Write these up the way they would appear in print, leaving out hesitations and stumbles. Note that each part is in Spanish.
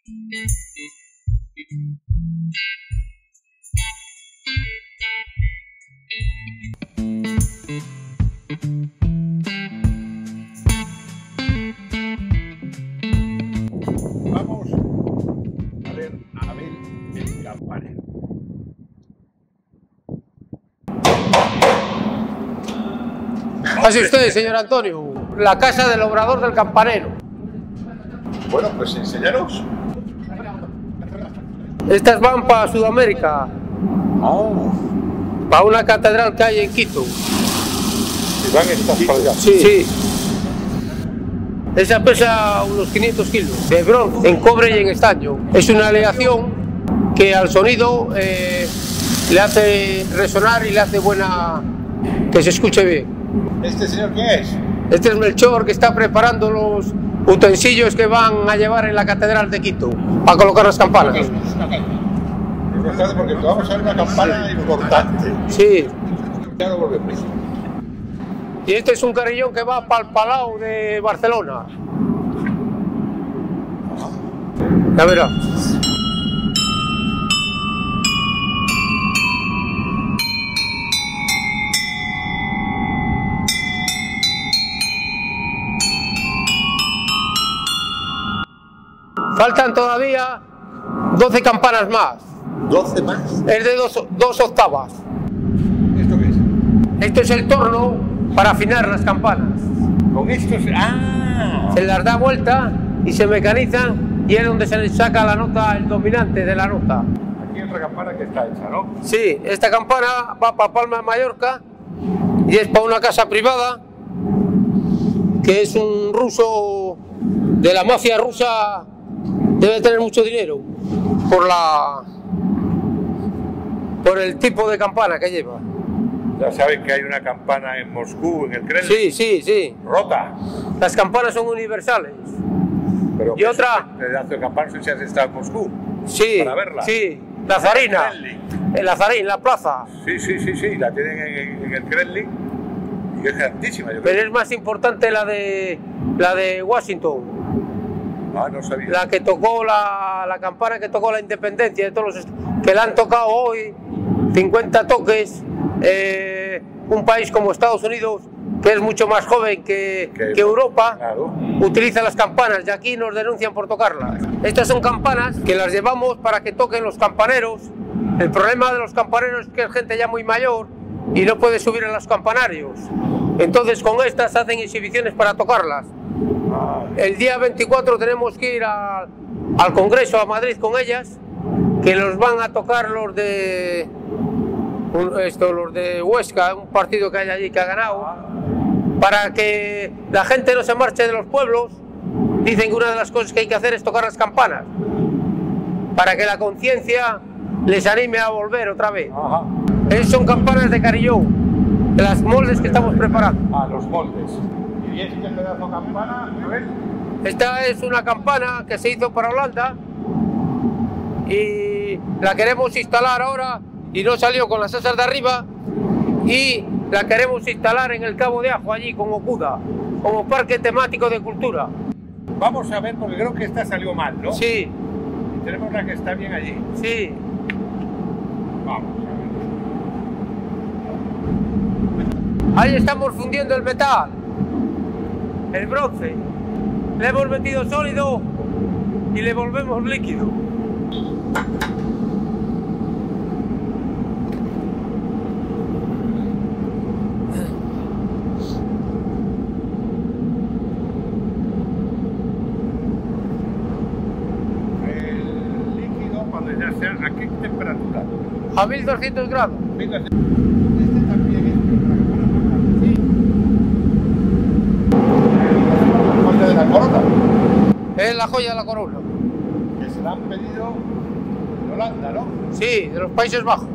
Vamos a ver a Abel el campanero. Pase usted, señor Antonio, la casa del obrador del campanero. Bueno, pues enséñanos. Estas van para Sudamérica, Oh, para una catedral que hay en Quito. y van estas para allá. Sí. Esa pesa unos 500 kilos de bronce, en cobre y en estaño. Es una aleación que al sonido le hace resonar y le hace buena, que se escuche bien. ¿Este señor quién es? Este es Melchor, que está preparando los utensilios que van a llevar en la catedral de Quito para colocar las campanas. Es importante porque vamos a ver una campana importante. Sí. Ya lo volvemos. Y este es un carillón que va para el Palau de Barcelona. Ya verá. Faltan todavía 12 campanas más. 12 más. Es de dos octavas. ¿Esto qué es? Esto es el torno para afinar las campanas. Con estos. ¡Ah! Se las da vuelta y se mecanizan y es donde se les saca la nota, el dominante de la nota. Aquí hay otra campana que está hecha, ¿no? Sí, esta campana va para Palma de Mallorca y es para una casa privada que es un ruso de la mafia rusa, debe tener mucho dinero por el tipo de campana que lleva. Ya sabes que hay una campana en Moscú, en el Kremlin. Sí. Rota. Las campanas son universales. Pero Y otra. pedazo de campana, no sé si has estado en Moscú. Sí, Para verla. sí. La zarina. En la zarina, en la plaza. Sí. La tienen en el Kremlin. Y es grandísima, yo Pero creo. es más importante la de Washington. Ah, no sabía. La que tocó la campana que tocó la independencia de todos los que la han tocado hoy, 50 toques, un país como Estados Unidos, que es mucho más joven que Europa, Claro. utiliza las campanas y aquí nos denuncian por tocarlas. Estas son campanas que las llevamos para que toquen los campaneros. El problema de los campaneros es que es gente ya muy mayor y no puede subir a los campanarios. Entonces con estas hacen exhibiciones para tocarlas. El día 24 tenemos que ir al Congreso, a Madrid, con ellas, que los van a tocar los de Huesca, un partido que hay allí que ha ganado, para que la gente no se marche de los pueblos. Dicen que una de las cosas que hay que hacer es tocar las campanas, para que la conciencia les anime a volver otra vez. Ajá. Son campanas de carillón, de las moldes que estamos preparando. Ah, los moldes. ¿Y este pedazo de campana, Joel? Esta es una campana que se hizo para Holanda y la queremos instalar ahora y no salió con las asas de arriba y la queremos instalar en el Cabo de Ajo, allí como Cuda, como parque temático de cultura. Vamos a ver, porque creo que esta salió mal, ¿no? Sí, Y tenemos la que está bien allí. sí. Vamos a ver. Ahí estamos fundiendo el metal, el bronce. Le hemos metido sólido y le volvemos líquido. El líquido, cuando ya sea, ¿a qué temperatura? A 1200 grados. Mira, este también es la joya de la corona, Es la joya de la corona. que se la han pedido en Holanda, ¿no? Sí, de los Países Bajos.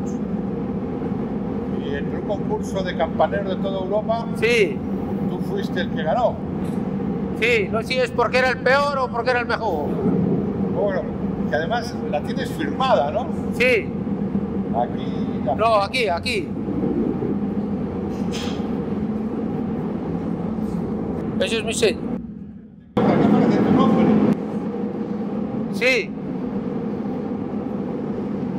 Y en un concurso de campaneros de toda Europa, Sí, tú fuiste el que ganó. sí, no sé si es porque era el peor o porque era el mejor. Bueno, que además la tienes firmada, ¿no? Sí, Aquí. no, aquí. Eso es mi sello. Aquí aparece tu nombre. Sí,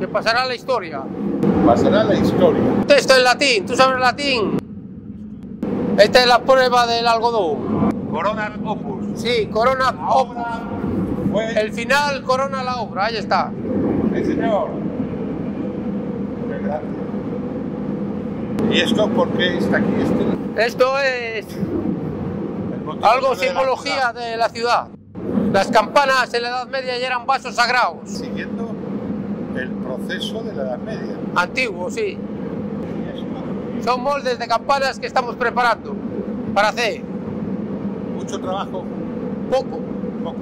que pasará a la historia. Pasará a la historia. Texto en latín, ¿tú sabes latín? Esta es la prueba del algodón. Corona opus. Sí, corona La opus. obra fue... El final corona la obra, ahí está. Sí, señor. Qué grande. ¿Y esto por qué está aquí? Esto es El motivo algo de la simbología ciudad. de la ciudad. Las campanas en la Edad Media ya eran vasos sagrados. Siguiendo el proceso de la Edad Media. Antiguos, sí. ¿Y esto? Son moldes de campanas que estamos preparando para hacer. Mucho trabajo, Poco, poco.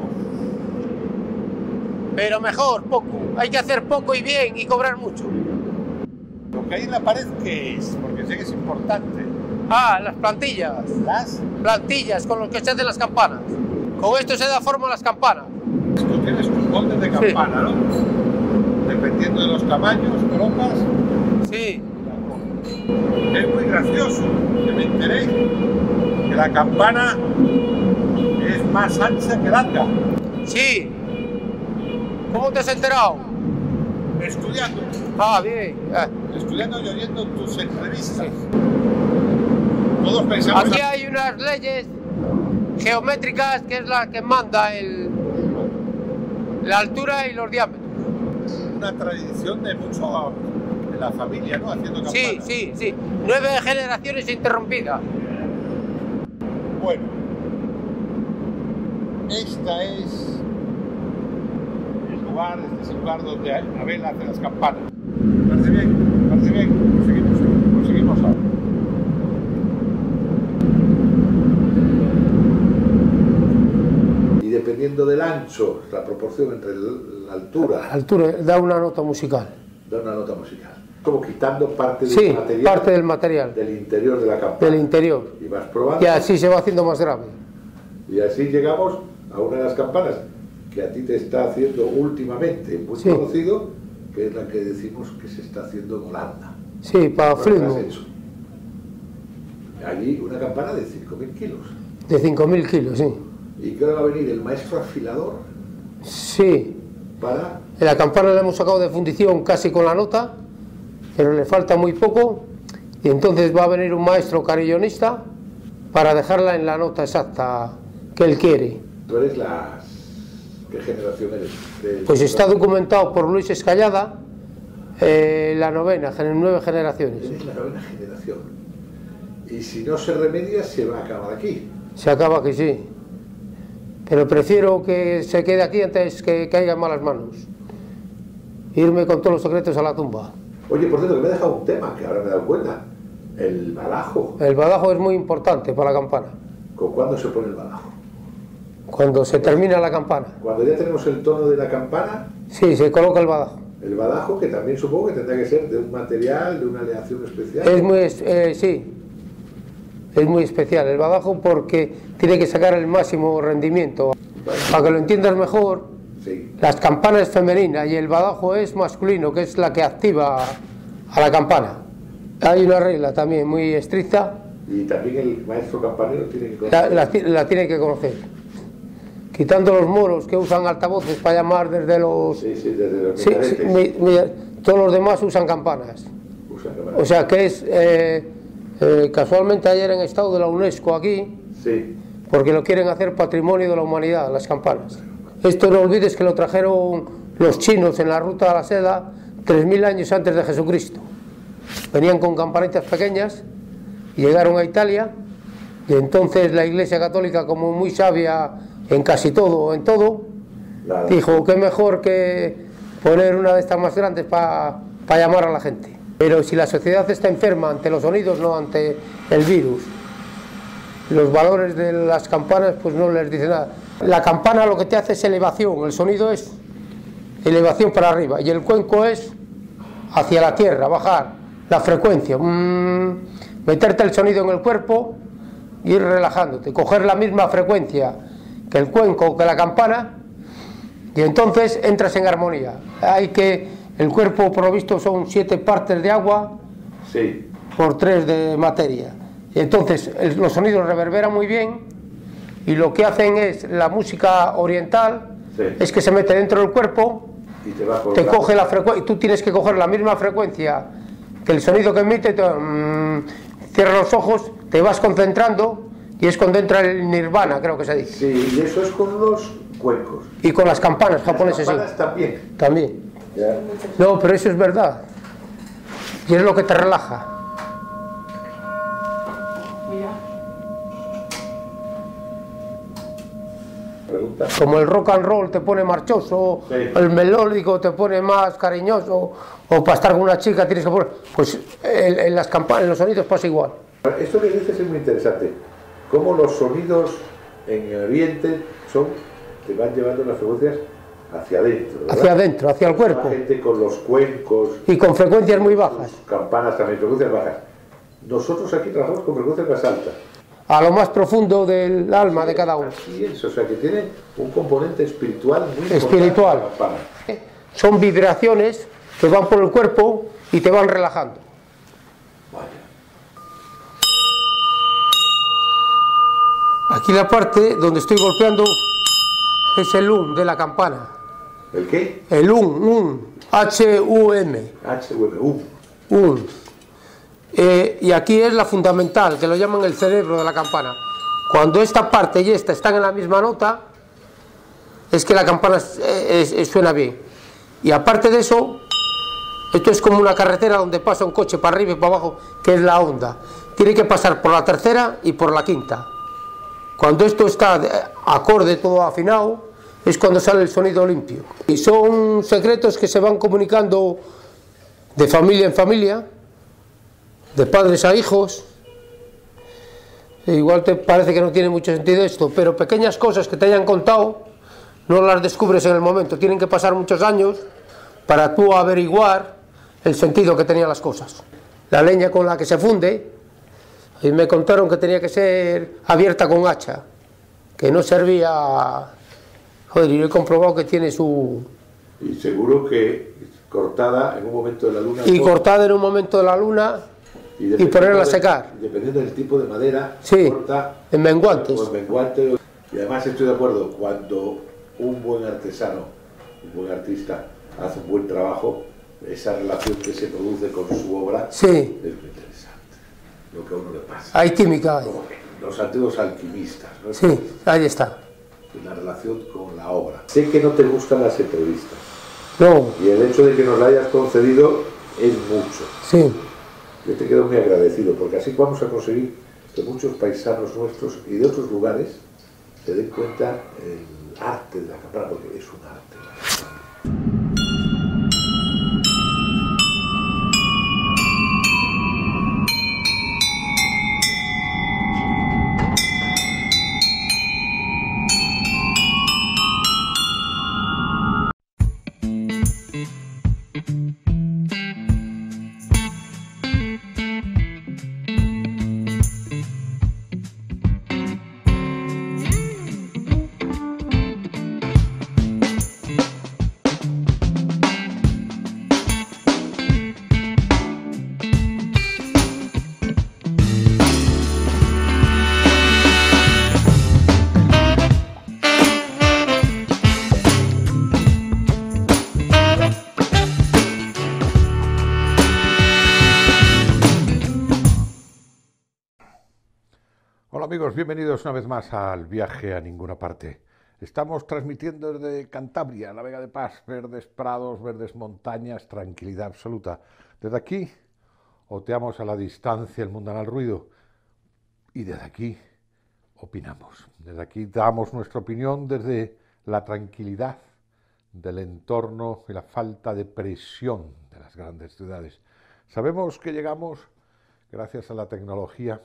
pero mejor, poco. Hay que hacer poco y bien y cobrar mucho. Lo que hay en la pared, ¿qué es? Porque sé que es importante. Ah, las plantillas. Las... Plantillas con los que se hacen las campanas. Con esto se da forma a las campanas. Tú tienes tus moldes de campana, ¿no? Dependiendo de los tamaños, colocas... Sí, Es muy gracioso, que me enteré que la campana es más ancha que larga. sí. ¿Cómo te has enterado? Estudiando, Ah, bien. estudiando y oyendo tus entrevistas. Todos pensamos... Aquí hay unas leyes geométricas que es la que manda la altura y los diámetros. Una tradición de mucho de la familia, ¿no? Haciendo campana. Sí, sí, sí. 9 generaciones interrumpidas. Bueno, esta es el lugar, este es el lugar donde Abel hace las campanas. ¿Parece bien? ¿Parece bien? Proseguimos ahora. Y dependiendo del ancho, la proporción entre la altura, La altura da una nota musical. da una nota musical. Como quitando parte del Sí, material, parte del material, del interior de la campana. del interior. Y vas probando. Y así se va haciendo más grave. Y así llegamos a una de las campanas que a ti te está haciendo últimamente muy Sí. conocido, que es la que decimos que se está haciendo en Holanda. Sí, para ¿Cuál Flimo, has hecho? Allí una campana de 5.000 kilos. de 5.000 kilos, sí. ¿Y que ahora va a venir el maestro afilador Sí. para...? En la campana la hemos sacado de fundición casi con la nota, pero le falta muy poco. Y entonces va a venir un maestro carillonista para dejarla en la nota exacta que él quiere. ¿Tú eres las... ¿Qué generación eres? Pues está documentado por Luis Escallada, la novena, 9 generaciones. Eres la novena generación. Y si no se remedia, se va a acabar aquí. Se acaba que sí. Pero prefiero que se quede aquí antes que caiga en malas manos. Irme con todos los secretos a la tumba. Oye, por cierto, que me he dejado un tema que ahora me he dado cuenta. El badajo. El badajo es muy importante para la campana. ¿Con cuándo se pone el badajo? Cuando se termina la campana. Cuando ya tenemos el tono de la campana, Sí, se coloca el badajo. el badajo, que también supongo que tendrá que ser de un material, de una aleación especial. Es muy, sí, es muy especial el badajo porque tiene que sacar el máximo rendimiento. Para que lo entiendas mejor, Sí. las campanas es femenina y el badajo es masculino, que es la que activa a la campana. Hay una regla también muy estricta, Y también el maestro campanero tiene que conocer. la tiene que conocer. Quitando los moros que usan altavoces para llamar desde los... Sí, sí, desde los Sí, minaretes. todos los demás usan campanas. Usa cámara. O sea que es... casualmente ayer han estado de la UNESCO aquí, Sí. porque lo quieren hacer patrimonio de la humanidad, las campanas. Esto no olvides que lo trajeron los chinos en la ruta a la seda 3.000 años antes de Jesucristo. Venían con campanitas pequeñas, llegaron a Italia y entonces la Iglesia Católica, como muy sabia en casi todo, en todo, Nada. dijo que mejor que poner una de estas más grandes para llamar a la gente. Pero si la sociedad está enferma ante los sonidos, no ante el virus, los valores de las campanas pues no les dice nada. La campana lo que te hace es elevación, el sonido es elevación para arriba y el cuenco es hacia la tierra, bajar la frecuencia, meterte el sonido en el cuerpo y ir relajándote, coger la misma frecuencia que el cuenco, que la campana, y entonces entras en armonía. El cuerpo por lo visto son 7 partes de agua Sí. por 3 de materia. Y entonces los sonidos reverberan muy bien y lo que hacen es, la música oriental, Sí. es que se mete dentro del cuerpo Y te va te coge la frecuencia, y tú tienes que coger la misma frecuencia que el sonido que emite. Cierras los ojos, te vas concentrando y es cuando entra el nirvana, creo que se dice. Sí, y eso es con los cuencos. Y con las campanas japonesas, las campanas sí. también. También. Ya. No, pero eso es verdad. Y es lo que te relaja. Pregunta. Como el rock and roll te pone marchoso, Sí. El melódico te pone más cariñoso, o para estar con una chica tienes que poner... Pues en las campanas, en los sonidos pasa igual. Esto que dices es muy interesante. Cómo los sonidos en el Oriente te van llevando las frecuencias hacia adentro, ¿verdad? Hacia adentro, hacia el cuerpo. La gente con los cuencos. Y con frecuencias muy bajas. Campanas también, frecuencias bajas. Nosotros aquí trabajamos con frecuencias más altas. A lo más profundo del alma de cada uno. Así es, o sea que tiene un componente espiritual muy importante. Espiritual. La campana. Son vibraciones que van por el cuerpo y te van relajando. Vaya. Aquí la parte donde estoy golpeando es el UM de la campana. ¿El qué? El UM, H-U-M. H-U-M. UM. Y aquí es la fundamental, que lo llaman el cerebro de la campana. Cuando esta parte y esta están en la misma nota, es que la campana suena bien. Y aparte de eso, esto es como una carretera donde pasa un coche para arriba y para abajo, que es la onda. Tiene que pasar por la tercera y por la quinta. Cuando esto está acorde, todo afinado, es cuando sale el sonido limpio. Y son secretos que se van comunicando de familia en familia, de padres a hijos. Igual te parece que no tiene mucho sentido esto, pero pequeñas cosas que te hayan contado no las descubres en el momento. Tienen que pasar muchos años para tú averiguar el sentido que tenían las cosas. La leña con la que se funde, y me contaron que tenía que ser abierta con hacha, que no servía. Joder, y yo he comprobado que tiene su... Y seguro que cortada en un momento de la luna. Y cortada en un momento de la luna y ponerla a secar. Dependiendo del tipo de madera, sí, corta en menguantes. O en menguante. Y además estoy de acuerdo, cuando un buen artesano, un buen artista hace un buen trabajo, esa relación que se produce con su obra, sí, es muy interesante. Lo que a uno le pasa. Hay química ahí. Como los antiguos alquimistas, ¿no? Sí, ahí está. La relación con la obra. Sé que no te gustan las entrevistas. No. Y el hecho de que nos la hayas concedido es mucho. Sí. Yo te quedo muy agradecido, porque así vamos a conseguir que muchos paisanos nuestros y de otros lugares se den cuenta el arte de la campana, porque es un arte. Hola amigos, bienvenidos una vez más al viaje a ninguna parte. Estamos transmitiendo desde Cantabria, la Vega de Paz, verdes prados, verdes montañas, tranquilidad absoluta. Desde aquí oteamos a la distancia el mundanal ruido y desde aquí opinamos. Desde aquí damos nuestra opinión desde la tranquilidad del entorno y la falta de presión de las grandes ciudades. Sabemos que llegamos, gracias a la tecnología,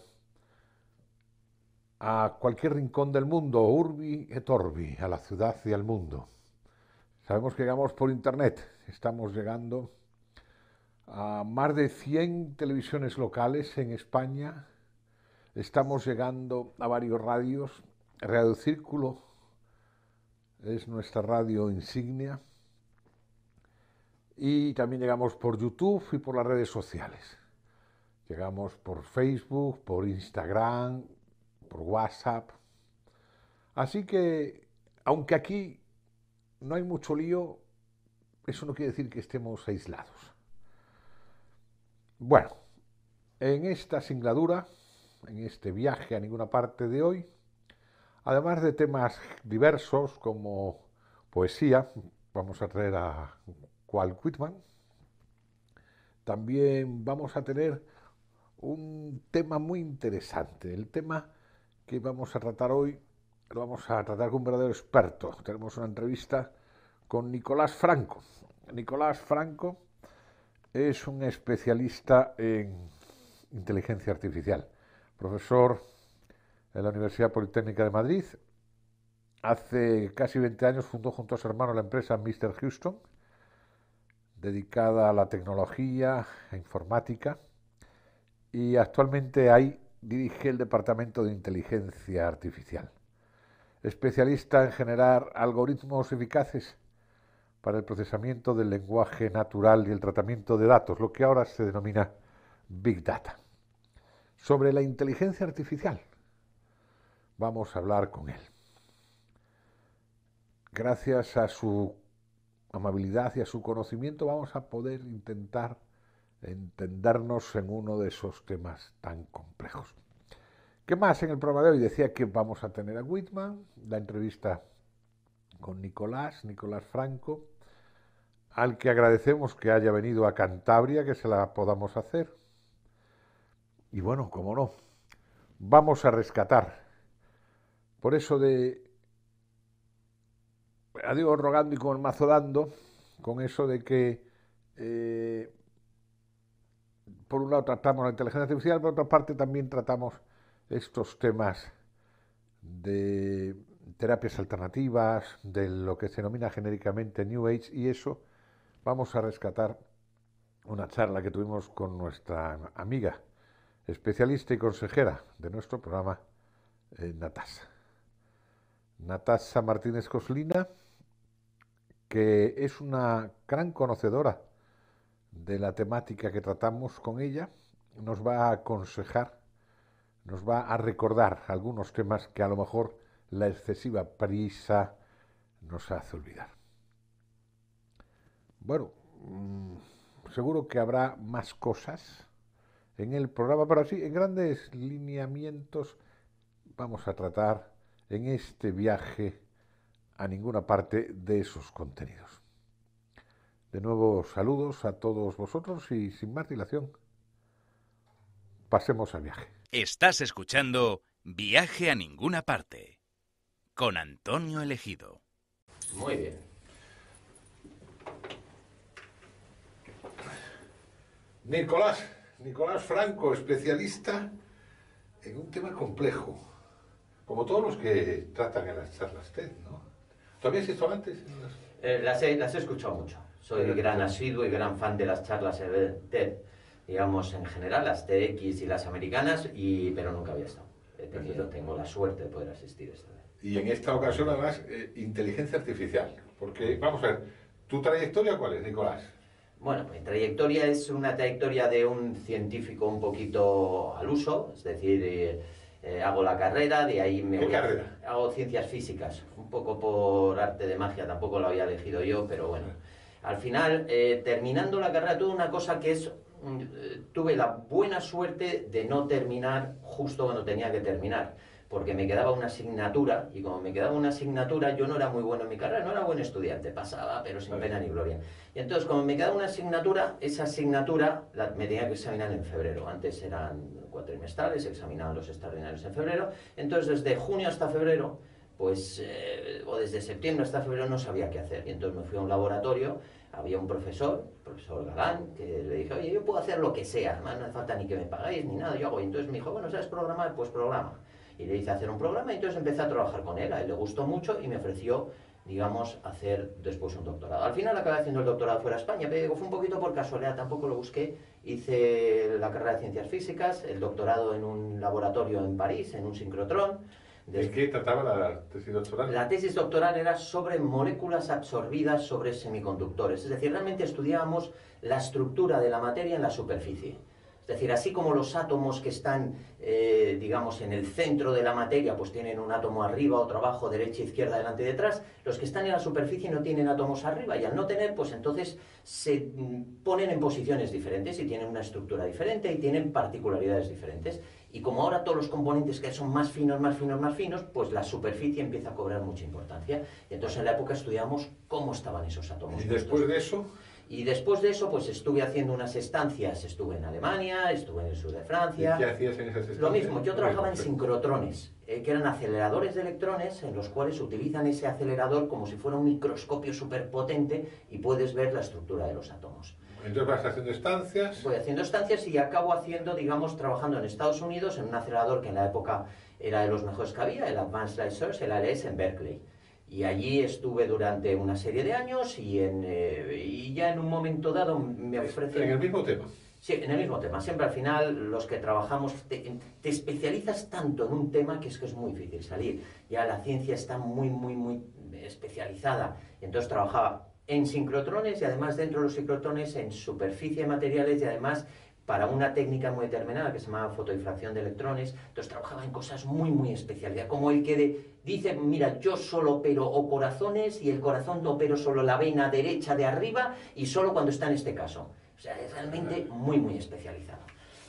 a cualquier rincón del mundo, urbi et orbi, a la ciudad y al mundo. Sabemos que llegamos por internet, estamos llegando a más de 100 televisiones locales en España, estamos llegando a varios radios. Radio Círculo es nuestra radio insignia, y también llegamos por YouTube y por las redes sociales. Llegamos por Facebook, por Instagram, por WhatsApp. Así que, aunque aquí no hay mucho lío, eso no quiere decir que estemos aislados. Bueno, en esta singladura, en este viaje a ninguna parte de hoy, además de temas diversos como poesía, vamos a traer a Walt Whitman. También vamos a tener un tema muy interesante. El tema que vamos a tratar hoy lo vamos a tratar con un verdadero experto. Tenemos una entrevista con Nicolás Franco. Nicolás Franco es un especialista en inteligencia artificial, profesor en la Universidad Politécnica de Madrid. Hace casi 20 años fundó junto a su hermano la empresa Mr. Houston, dedicada a la tecnología e informática, y actualmente ahí dirige el Departamento de Inteligencia Artificial. Especialista en generar algoritmos eficaces para el procesamiento del lenguaje natural y el tratamiento de datos, lo que ahora se denomina Big Data. Sobre la inteligencia artificial vamos a hablar con él. Gracias a su amabilidad y a su conocimiento vamos a poder intentar entendernos en uno de esos temas tan complejos. ¿Qué más en el programa de hoy? Decía que vamos a tener a Whitman, la entrevista con Nicolás Franco, al que agradecemos que haya venido a Cantabria, que se la podamos hacer. Y bueno, como no, vamos a rescatar, por eso de a Dios rogando y con el mazo dando, con eso de que por un lado tratamos la inteligencia artificial, por otra parte también tratamos estos temas de terapias alternativas, de lo que se denomina genéricamente New Age, y eso vamos a rescatar una charla que tuvimos con nuestra amiga, especialista y consejera de nuestro programa, Natasha Martínez Coslina, que es una gran conocedora de la temática que tratamos con ella. Nos va a aconsejar, nos va a recordar algunos temas que a lo mejor la excesiva prisa nos hace olvidar. Bueno, seguro que habrá más cosas en el programa, pero así, en grandes lineamientos, vamos a tratar en este viaje a ninguna parte de esos contenidos. De nuevo, saludos a todos vosotros y sin más dilación, pasemos al viaje. Estás escuchando Viaje a ninguna parte con Antonio Elegido. Muy bien. Nicolás Franco, especialista en un tema complejo, como todos los que tratan en las charlas TED, ¿no? ¿Tú habías visto antes? Las he escuchado mucho. Soy gran asiduo y gran fan de las charlas TED, digamos, en general, las TEDx y las americanas, pero nunca había estado. Tengo la suerte de poder asistir esta vez. Y en esta ocasión, además, inteligencia artificial. Porque, vamos a ver, ¿tu trayectoria cuál es, Nicolás? Bueno, mi trayectoria es una trayectoria de un científico un poquito al uso, es decir, hago la carrera, de ahí me ¿Qué voy carrera? Hago ciencias físicas, un poco por arte de magia, tampoco lo había elegido yo, pero bueno. Al final, terminando la carrera, tuve una cosa que es, tuve la buena suerte de no terminar justo cuando tenía que terminar, porque me quedaba una asignatura, y como me quedaba una asignatura, yo no era muy bueno en mi carrera, no era buen estudiante, pasaba, pero sin pena ni gloria. Y entonces, como me quedaba una asignatura, esa asignatura me tenía que examinar en febrero. Antes eran cuatrimestrales, se examinaban los extraordinarios en febrero. Entonces, desde junio hasta febrero, pues, o desde septiembre hasta febrero, no sabía qué hacer. Y entonces me fui a un laboratorio, había un profesor Galán, que le dije, oye, yo puedo hacer lo que sea, además no hace falta ni que me pagáis ni nada, yo hago. Y entonces me dijo, bueno, ¿sabes programar? Pues programa. Y le hice hacer un programa y entonces empecé a trabajar con él. A él le gustó mucho y me ofreció, digamos, hacer después un doctorado. Al final acabé haciendo el doctorado fuera de España, pero fue un poquito por casualidad, tampoco lo busqué. Hice la carrera de Ciencias Físicas, el doctorado en un laboratorio en París, en un sincrotrón. ¿De qué trataba la tesis doctoral? La tesis doctoral era sobre moléculas absorbidas sobre semiconductores. Es decir, realmente estudiábamos la estructura de la materia en la superficie. Es Es decir, así como los átomos que están, digamos, en el centro de la materia, pues tienen un átomo arriba, otro abajo, derecha, izquierda, delante y detrás, los que están en la superficie no tienen átomos arriba, y al no tener, pues entonces se ponen en posiciones diferentes y tienen una estructura diferente y tienen particularidades diferentes. Y como ahora todos los componentes que son más finos, más finos, más finos, pues la superficie empieza a cobrar mucha importancia. Y entonces en la época estudiamos cómo estaban esos átomos. ¿Y después de eso? Y después de eso, pues estuve haciendo unas estancias, estuve en Alemania, estuve en el sur de Francia. ¿Y qué hacías en esas estancias? Lo mismo, yo trabajaba en sincrotrones, que eran aceleradores de electrones en los cuales utilizan ese acelerador como si fuera un microscopio superpotente y puedes ver la estructura de los átomos. Entonces vas haciendo estancias. Voy haciendo estancias y acabo haciendo, digamos, trabajando en Estados Unidos en un acelerador que en la época era de los mejores que había, el Advanced Light Source, el ALS, en Berkeley. Y allí estuve durante una serie de años y ya en un momento dado me ofrecen... ¿En el mismo tema? Sí, en el mismo tema. Siempre al final los que trabajamos te especializas tanto en un tema que es muy difícil salir. Ya la ciencia está muy especializada. Entonces trabajaba en sincrotrones y además dentro de los sincrotrones en superficie de materiales y además para una técnica muy determinada que se llama fotodifracción de electrones. Entonces trabajaba en cosas muy especiales, como el que dice, mira, yo solo opero o corazones y el corazón no opero solo la vena derecha de arriba y solo cuando está en este caso. O sea, es realmente muy especializado.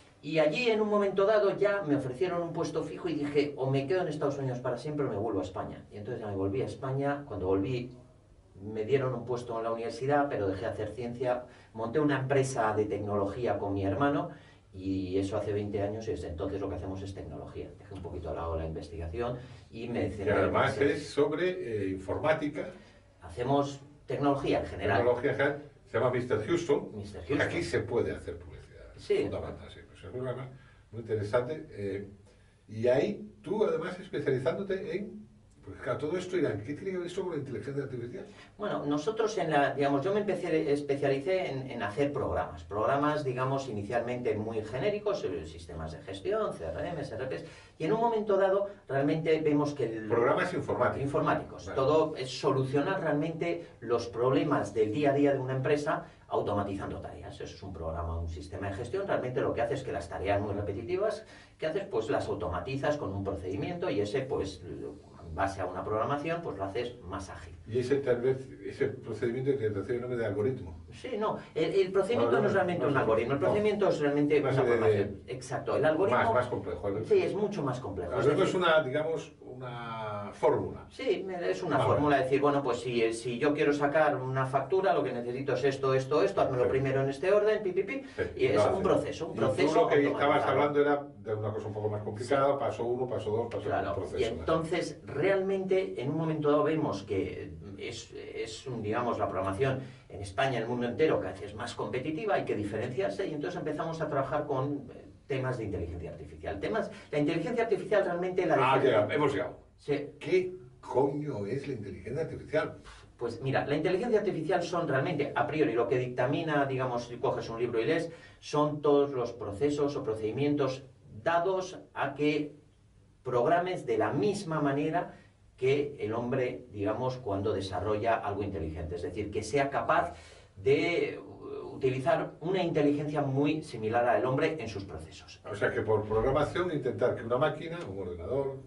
Y allí en un momento dado ya me ofrecieron un puesto fijo y dije, o me quedo en Estados Unidos para siempre o me vuelvo a España. Y entonces ya me volví a España. Cuando volví me dieron un puesto en la universidad, pero dejé de hacer ciencia, monté una empresa de tecnología con mi hermano y eso hace 20 años y desde entonces lo que hacemos es tecnología. Dejé un poquito a lado la investigación y me centré. Y además es sobre informática. Hacemos tecnología en general. Tecnología en general. Se llama Mr. Houston. Mr. Houston. Aquí se puede hacer publicidad. Sí. Fundamental, sí. Pues es un programa muy interesante. Y ahí tú además especializándote en... Porque claro, todo esto, Irán, ¿qué tiene que ver esto con la inteligencia artificial? Bueno, nosotros digamos, yo me especialicé en hacer programas, digamos, inicialmente muy genéricos, sistemas de gestión, CRM, RPs, y en un momento dado realmente vemos que... Programas informáticos. Informáticos. Vale. Todo es solucionar realmente los problemas del día a día de una empresa automatizando tareas. Eso es un programa, un sistema de gestión. Realmente lo que hace es que las tareas muy repetitivas, ¿qué haces? Pues las automatizas con un procedimiento y ese, pues, en base a una programación, pues lo haces más ágil. Y ese tal vez, ese procedimiento que te hace el nombre de algoritmo. Sí, no, el procedimiento no es realmente un algoritmo, el procedimiento es realmente una programación. Exacto, el algoritmo... Más complejo. Sí, es mucho más complejo. El algoritmo es una, digamos, una fórmula. Sí, es una fórmula de decir, bueno, pues si yo quiero sacar una factura, lo que necesito es esto, házmelo primero en este orden, y es un proceso. Y tú lo que estabas hablando era de una cosa un poco más complicada, sí. Paso 1, paso 2, paso 3, proceso. Y entonces, realmente, en un momento dado vemos que digamos, la programación en España, en el mundo entero, cada vez es más competitiva, hay que diferenciarse, y entonces empezamos a trabajar con temas de inteligencia artificial. La inteligencia artificial realmente hemos llegado. Sí. ¿Qué coño es la inteligencia artificial? Pues mira, la inteligencia artificial son realmente, a priori, lo que dictamina, digamos, si coges un libro y lees, son todos los procesos o procedimientos dados a que programes de la misma manera que el hombre, digamos, cuando desarrolla algo inteligente. Es decir, que sea capaz de utilizar una inteligencia muy similar al hombre en sus procesos. O sea, que por programación intentar que una máquina, un ordenador,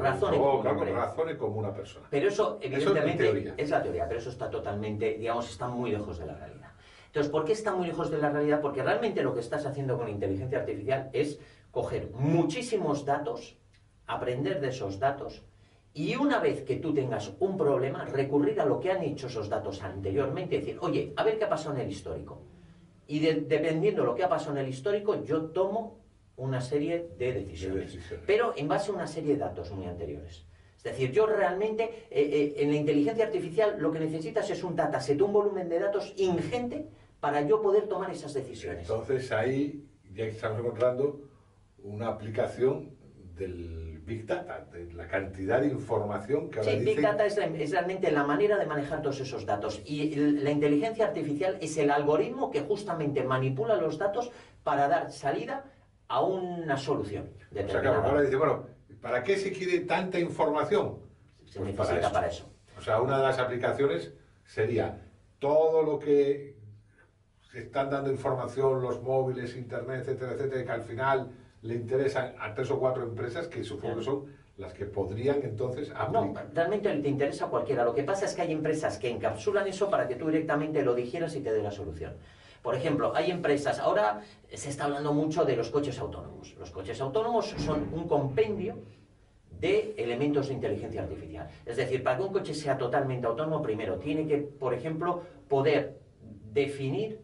razone como una persona. Pero eso, evidentemente, es la teoría, pero eso está totalmente, digamos, está muy lejos de la realidad. Entonces, ¿por qué está muy lejos de la realidad? Porque realmente lo que estás haciendo con inteligencia artificial es coger muchísimos datos, aprender de esos datos, y una vez que tú tengas un problema, recurrir a lo que han hecho esos datos anteriormente y decir, oye, a ver qué ha pasado en el histórico. Y dependiendo de lo que ha pasado en el histórico, yo tomo una serie de decisiones. Pero en base a una serie de datos muy anteriores. Es decir, yo realmente, en la inteligencia artificial, lo que necesitas es un dataset, un volumen de datos ingente para yo poder tomar esas decisiones. Entonces ahí ya estamos encontrando una aplicación del Big Data, de la cantidad de información que ahora dicen... Big Data es realmente la manera de manejar todos esos datos, y la inteligencia artificial es el algoritmo que justamente manipula los datos para dar salida a una solución determinada. O sea, claro, ahora dice, bueno, ¿para qué se quiere tanta información? Se necesita para eso. O sea, una de las aplicaciones sería todo lo que están dando información los móviles, internet, etcétera, etcétera, que al final le interesan a 3 o 4 empresas que supongo que son las que podrían entonces aplicar. No, realmente te interesa a cualquiera. Lo que pasa es que hay empresas que encapsulan eso para que tú directamente lo digieras y te dé la solución. Por ejemplo, hay empresas, ahora se está hablando mucho de los coches autónomos. Los coches autónomos son un compendio de elementos de inteligencia artificial. Es decir, para que un coche sea totalmente autónomo, primero tiene que, por ejemplo, poder definir,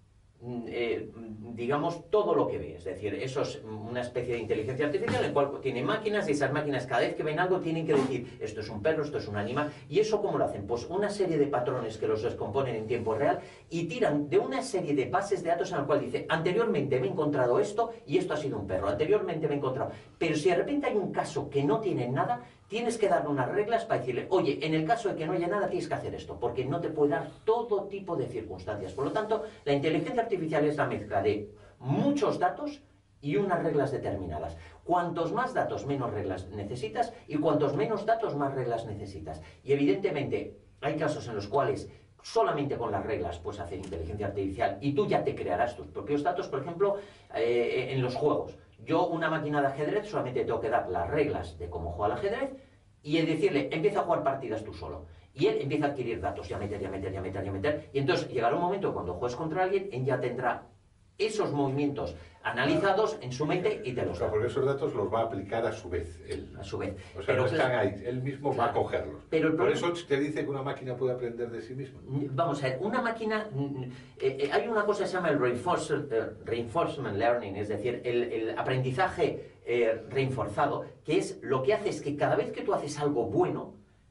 digamos, todo lo que ve. Es decir, eso es una especie de inteligencia artificial en la cual tiene máquinas y esas máquinas cada vez que ven algo tienen que decir esto es un perro, esto es un animal. ¿Y eso cómo lo hacen? Pues una serie de patrones que los descomponen en tiempo real y tiran de una serie de bases de datos en la cual dice anteriormente me he encontrado esto y esto ha sido un perro, anteriormente me he encontrado. Pero si de repente hay un caso que no tiene nada, tienes que darle unas reglas para decirle, oye, en el caso de que no haya nada, tienes que hacer esto, porque no te puede dar todo tipo de circunstancias. Por lo tanto, la inteligencia artificial es la mezcla de muchos datos y unas reglas determinadas. Cuantos más datos, menos reglas necesitas, y cuantos menos datos, más reglas necesitas. Y evidentemente, hay casos en los cuales solamente con las reglas puedes hacer inteligencia artificial y tú ya te crearás tus propios datos. Por ejemplo, en los juegos. Yo, una máquina de ajedrez, solamente tengo que dar las reglas de cómo juega el ajedrez y decirle, empieza a jugar partidas tú solo. Y él empieza a adquirir datos, y a meter. Y entonces llegará un momento cuando juegues contra alguien, él ya tendrá esos movimientos analizados en su mente y te los da. Porque esos datos los va a aplicar a su vez él. A su vez. O sea, no están ahí, él mismo va a cogerlos. Pero por eso te dice que una máquina puede aprender de sí misma. Vamos a ver, una máquina... hay una cosa que se llama el reinforcement learning, es decir, el aprendizaje reforzado, que es lo que hace es que cada vez que tú haces algo bueno,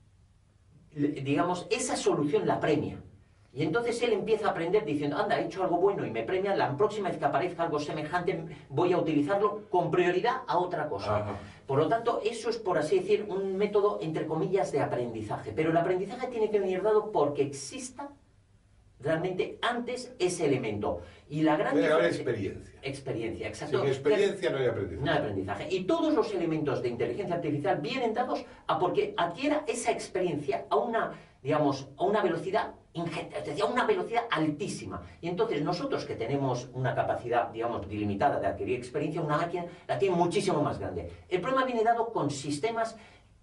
digamos, esa solución la premia. Y entonces él empieza a aprender diciendo, anda, he hecho algo bueno y me premia, la próxima vez que aparezca algo semejante voy a utilizarlo con prioridad a otra cosa. Ajá. Por lo tanto, eso es, por así decir, un método, entre comillas, de aprendizaje. Pero el aprendizaje tiene que venir dado porque exista realmente antes ese elemento. Y la gran diferencia... experiencia. Experiencia, exacto. Sin experiencia no hay aprendizaje. No hay aprendizaje. Y todos los elementos de inteligencia artificial vienen dados a porque adquiera esa experiencia a una, digamos, a una velocidad ingente, es decir, a una velocidad altísima. Y entonces nosotros que tenemos una capacidad, digamos, ilimitada de adquirir experiencia, una máquina la tiene muchísimo más grande. El problema viene dado con sistemas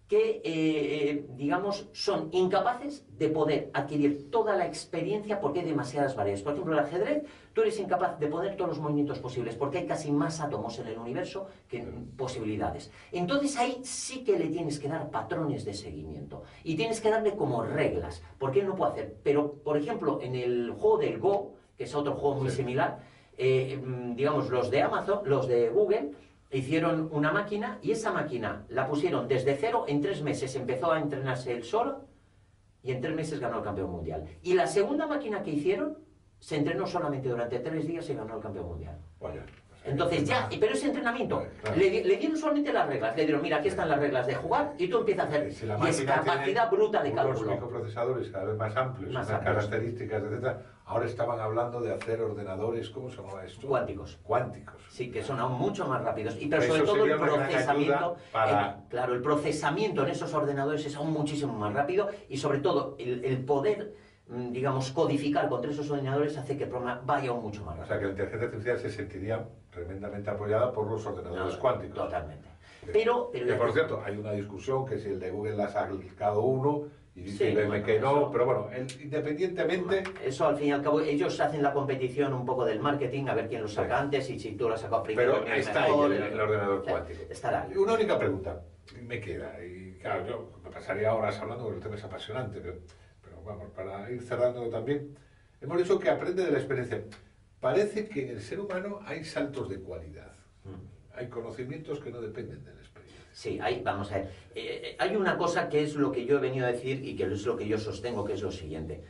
que, digamos, son incapaces de poder adquirir toda la experiencia porque hay demasiadas variables. Por ejemplo, el ajedrez, tú eres incapaz de poner todos los movimientos posibles porque hay casi más átomos en el universo que posibilidades. Entonces ahí sí que le tienes que dar patrones de seguimiento y tienes que darle como reglas, porque él no puede hacer. Pero, por ejemplo, en el juego del Go, que es otro juego muy similar, digamos, los de Amazon, los de Google, hicieron una máquina y esa máquina la pusieron desde cero, en 3 meses empezó a entrenarse él solo y en 3 meses ganó el campeón mundial. Y la segunda máquina que hicieron se entrenó solamente durante 3 días y ganó el campeón mundial. Vaya. Entonces ya, pero ese entrenamiento, claro. le dieron solamente las reglas, le dieron, mira, aquí están las reglas de jugar y tú empiezas a hacer, si y es capacidad bruta de cálculo. Los microprocesadores cada vez más amplios, más características, etcétera. Ahora estaban hablando de hacer ordenadores, ¿cómo se llamaba esto? Cuánticos. Cuánticos. Sí, que son aún mucho más rápidos. Y pero sobre todo el procesamiento, claro, el procesamiento en esos ordenadores es aún muchísimo más rápido y sobre todo el poder, digamos, codificar contra esos ordenadores hace que el programa vaya aún mucho más rápido. O sea, que la inteligencia artificial se sentiría tremendamente apoyada por los ordenadores cuánticos. Totalmente. Pero por cierto, hay una discusión que si el de Google ha sacado uno y dice IBM que no, pero bueno, independientemente... Eso al fin y al cabo, ellos hacen la competición un poco del marketing, a ver quién lo saca antes y si tú lo has sacado primero... Pero ahí está el ordenador cuántico. Estará ahí. Una única pregunta me queda, y claro, yo me pasaría horas hablando porque el tema es apasionante, pero vamos, para ir cerrando también, hemos dicho que aprende de la experiencia. Parece que en el ser humano hay saltos de cualidad. Hay conocimientos que no dependen de la experiencia. Sí, vamos a ver. Hay una cosa que es lo que yo he venido a decir y que es lo que yo sostengo, que es lo siguiente.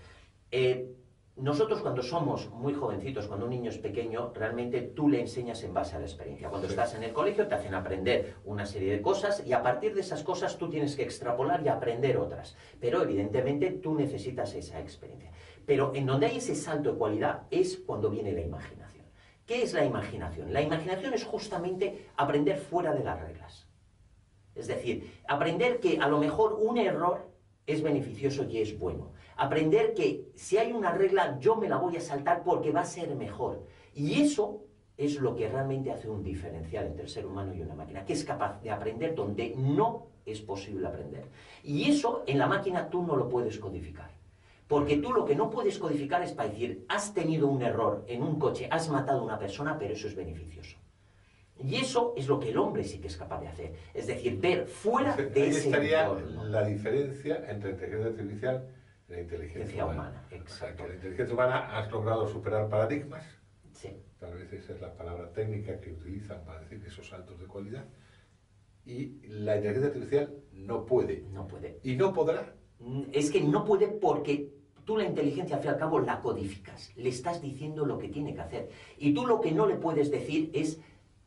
Nosotros cuando somos muy jovencitos, cuando un niño es pequeño, realmente tú le enseñas en base a la experiencia. Cuando estás en el colegio te hacen aprender una serie de cosas y a partir de esas cosas tú tienes que extrapolar y aprender otras. Pero evidentemente tú necesitas esa experiencia. Pero en donde hay ese salto de cualidad es cuando viene la imaginación. ¿Qué es la imaginación? La imaginación es justamente aprender fuera de las reglas. Es decir, aprender que a lo mejor un error es beneficioso y es bueno. Aprender que si hay una regla, yo me la voy a saltar porque va a ser mejor. Y eso es lo que realmente hace un diferencial entre el ser humano y una máquina, que es capaz de aprender donde no es posible aprender. Y eso en la máquina tú no lo puedes codificar. Porque tú lo que no puedes codificar es para decir, has tenido un error en un coche, has matado a una persona, pero eso es beneficioso. Y eso es lo que el hombre sí que es capaz de hacer. Es decir, ver fuera de ese estaría entorno. la diferencia entre inteligencia artificial y la inteligencia humana. Exacto. O sea, que la inteligencia humana has logrado superar paradigmas. Sí. Tal vez esa es la palabra técnica que utilizan para decir esos saltos de cualidad. Y la inteligencia artificial no puede. No puede. Y no podrá. Es que no puede porque tú la inteligencia, al fin y al cabo, la codificas. Le estás diciendo lo que tiene que hacer. Y tú lo que no le puedes decir es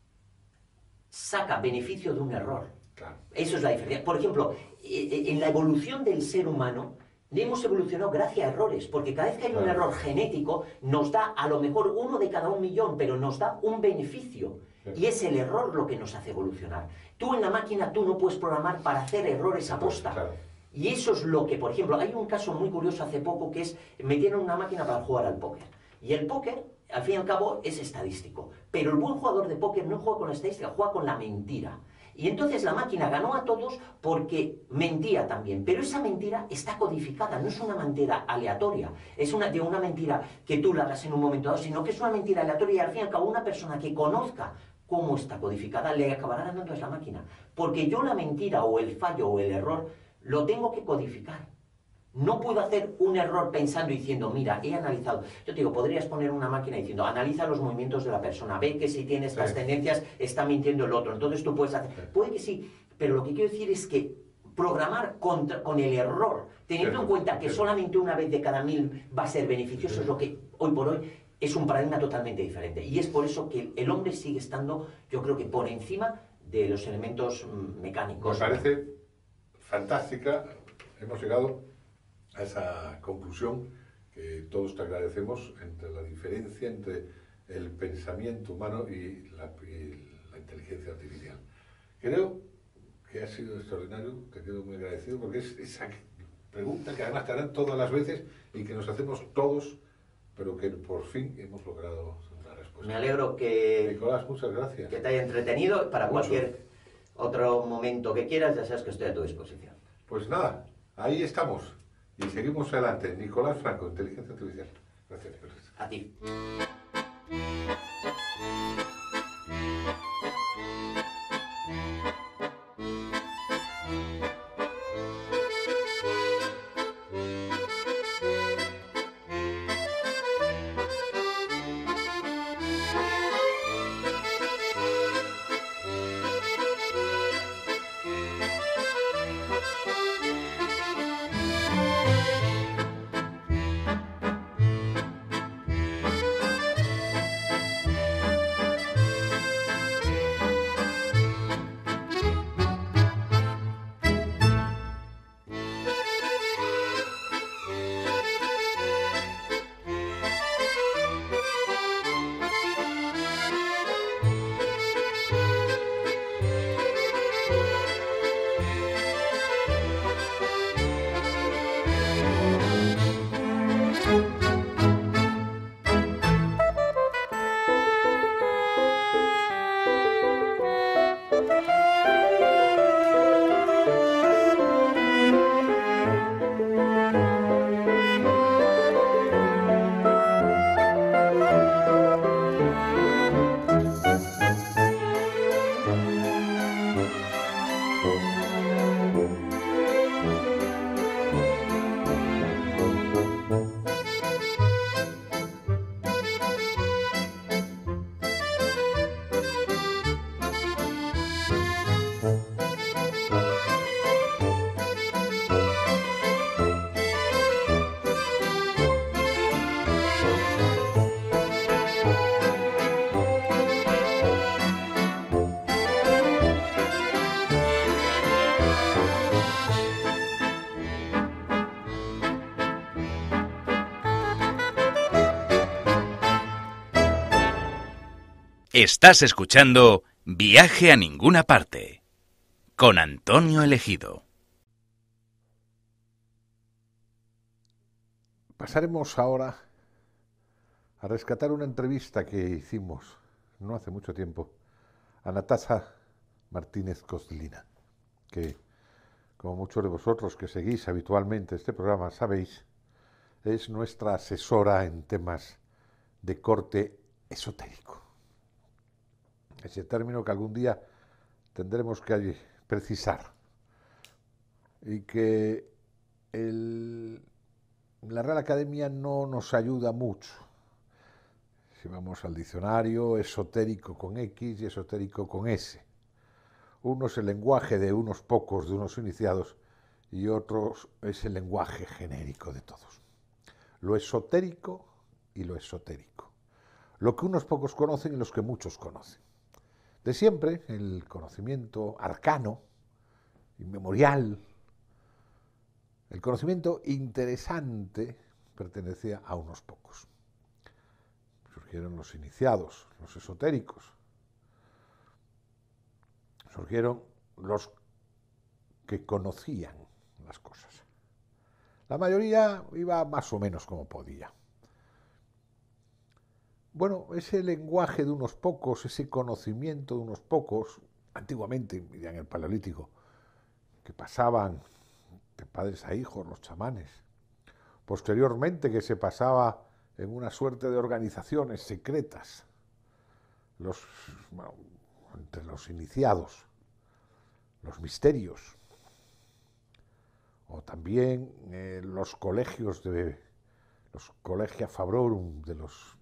saca beneficio de un error. Claro. Eso es la diferencia. Por ejemplo, en la evolución del ser humano, hemos evolucionado gracias a errores, porque cada vez que hay un error genético, nos da a lo mejor 1 de cada 1.000.000, pero nos da un beneficio. Y es el error lo que nos hace evolucionar. Tú en la máquina, tú no puedes programar para hacer errores a posta. Claro. Y eso es lo que, por ejemplo, hay un caso muy curioso hace poco que es, metieron una máquina para jugar al póker. Y el póker, al fin y al cabo, es estadístico. Pero el buen jugador de póker no juega con la estadística, juega con la mentira. Y entonces la máquina ganó a todos porque mentía también. Pero esa mentira está codificada, no es una mentira aleatoria. Es una mentira que tú la hagas en un momento dado, sino que es una mentira aleatoria y al fin y al cabo una persona que conozca cómo está codificada le acabará ganando a esa máquina. Porque yo la mentira o el fallo o el error lo tengo que codificar. No puedo hacer un error pensando y diciendo, mira, he analizado. Yo te digo, podrías poner una máquina diciendo, analiza los movimientos de la persona, ve que si tiene estas tendencias está mintiendo el otro. Entonces tú puedes hacer... Puede que sí, pero lo que quiero decir es que programar con el error, teniendo en cuenta que solamente una vez de cada 1.000 va a ser beneficioso, es lo que hoy por hoy es un paradigma totalmente diferente. Y es por eso que el hombre sigue estando, yo creo que por encima de los elementos mecánicos. Me parece fantástica. Hemos llegado a esa conclusión que todos te agradecemos entre la diferencia entre el pensamiento humano y la inteligencia artificial. Creo que ha sido extraordinario, te quedo muy agradecido porque es esa pregunta que además te harán todas las veces y que nos hacemos todos, pero que por fin hemos logrado una respuesta. Me alegro que... Nicolás, muchas gracias. Que te haya entretenido. Para cualquier otro momento que quieras, ya sabes que estoy a tu disposición. Pues nada, ahí estamos. Y seguimos adelante. Nicolás Franco, Inteligencia Artificial. Gracias, Nicolás. A ti. Estás escuchando Viaje a Ninguna Parte con Antonio Elegido. Pasaremos ahora a rescatar una entrevista que hicimos no hace mucho tiempo a Natasha Martínez Koslina, que, como muchos de vosotros que seguís habitualmente este programa sabéis, es nuestra asesora en temas de corte esotérico. Ese término que algún día tendremos que precisar y que la Real Academia no nos ayuda mucho. Si vamos al diccionario, esotérico con X y esotérico con S. Uno es el lenguaje de unos pocos, de unos iniciados, y otros es el lenguaje genérico de todos. Lo esotérico y lo esotérico. Lo que unos pocos conocen y los que muchos conocen. De siempre, el conocimiento arcano, inmemorial, el conocimiento interesante pertenecía a unos pocos. Surgieron los iniciados, los esotéricos. Surgieron los que conocían las cosas. La mayoría iba más o menos como podía. Bueno, ese lenguaje de unos pocos, ese conocimiento de unos pocos, antiguamente, ya en el Paleolítico, que pasaban de padres a hijos, los chamanes. Posteriormente, que se pasaba en una suerte de organizaciones secretas, entre los iniciados, los misterios, o también los colegios los Collegia Fabrorum de los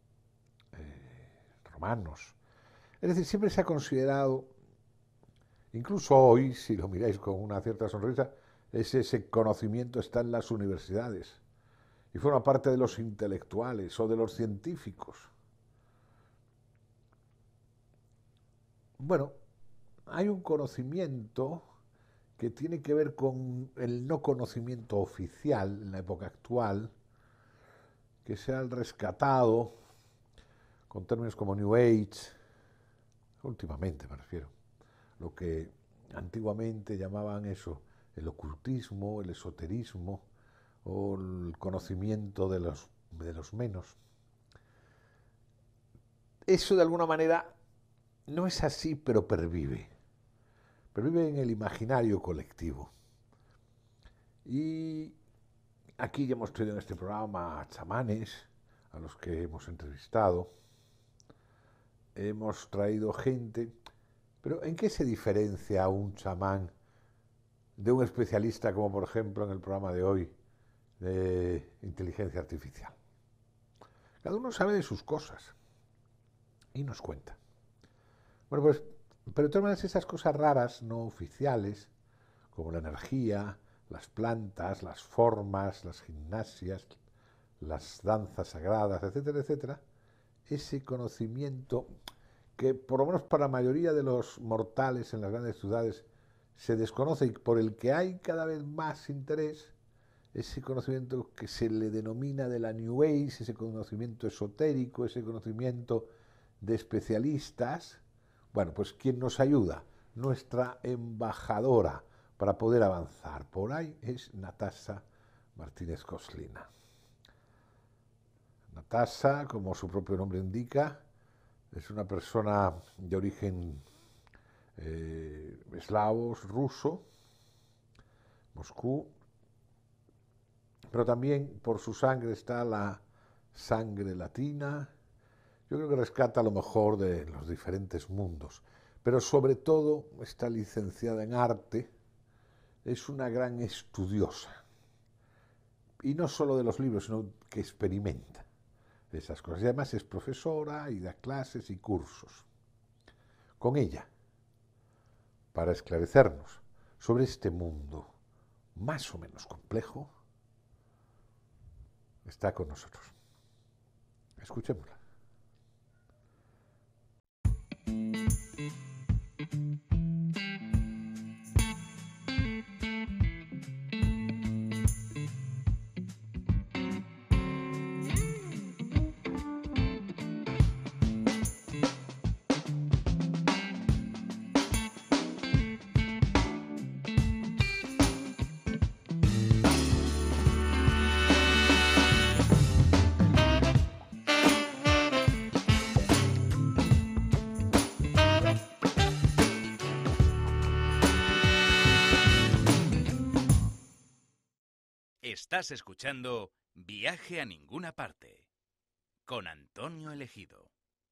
romanos. Es decir, siempre se ha considerado, incluso hoy, si lo miráis con una cierta sonrisa, ese conocimiento está en las universidades y forma parte de los intelectuales o de los científicos. Bueno, hay un conocimiento que tiene que ver con el no conocimiento oficial en la época actual, que se ha rescatado con términos como New Age, últimamente me refiero, lo que antiguamente llamaban eso, el ocultismo, el esoterismo o el conocimiento de los menos. Eso de alguna manera no es así, pero pervive. Pervive en el imaginario colectivo. Y aquí ya hemos traído en este programa a chamanes, a los que hemos entrevistado. Hemos traído gente, pero ¿en qué se diferencia un chamán de un especialista como por ejemplo en el programa de hoy de inteligencia artificial? Cada uno sabe de sus cosas y nos cuenta. Bueno, pues, pero de todas maneras esas cosas raras, no oficiales, como la energía, las plantas, las formas, las gimnasias, las danzas sagradas, etcétera, etcétera, ese conocimiento que por lo menos para la mayoría de los mortales en las grandes ciudades se desconoce y por el que hay cada vez más interés, ese conocimiento que se le denomina de la New Age, ese conocimiento esotérico, ese conocimiento de especialistas. Bueno, pues ¿quién nos ayuda? Nuestra embajadora para poder avanzar por ahí es Natasha Martínez Koslina. Natasha, como su propio nombre indica, es una persona de origen eslavo, ruso, Moscú, pero también por su sangre está la sangre latina. Yo creo que rescata lo mejor de los diferentes mundos, pero sobre todo está licenciada en arte, es una gran estudiosa, y no solo de los libros, sino que experimenta esas cosas. Y además es profesora y da clases y cursos. Con ella, para esclarecernos sobre este mundo más o menos complejo, está con nosotros. Escuchémosla. Estás escuchando Viaje a Ninguna Parte con Antonio Elegido.